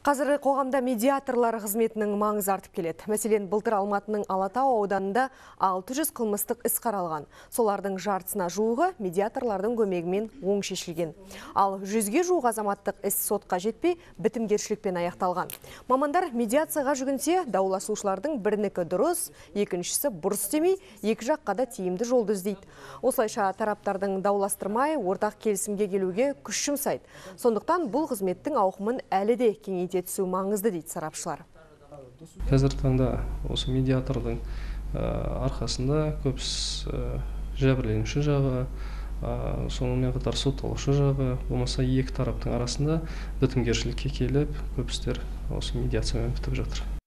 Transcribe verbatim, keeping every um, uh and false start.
Қазір қоғамда медиаторлар қызметінің маңызы артып келеді. Мәселен, былтыр Алматының Алатау ауданында алты жүз қылмыстық іс қаралған. Солардың жартысына жуығы медиаторлардың көмегімен оң шешілген. Ал жүзге жуық азаматтық іс сотқа жетпей, бітімгершілікпен аяқталған. Мамандар медиацияға жүгінсе, дауласушылардың бірінікі дұрыс, екіншісі бұрыс демей, екі жаққа да тиімді жолды іздейді. Осылайша тараптардың дауластырмай, ортақ келісімге келуге күш жұмсайды. Сондықтан бұл қызметтің ауқымын әлі де кеңейте түсу маңызды дейді сарапшылар. Қазір таңда осы медиатордың арқасында көпсіз жәбірленуші жағы, сонымен қатар сотталушы жағы, болмаса екі тараптың арасында бітімгершілікке келіп, көп істер осы медиациямен бітіп жатыр.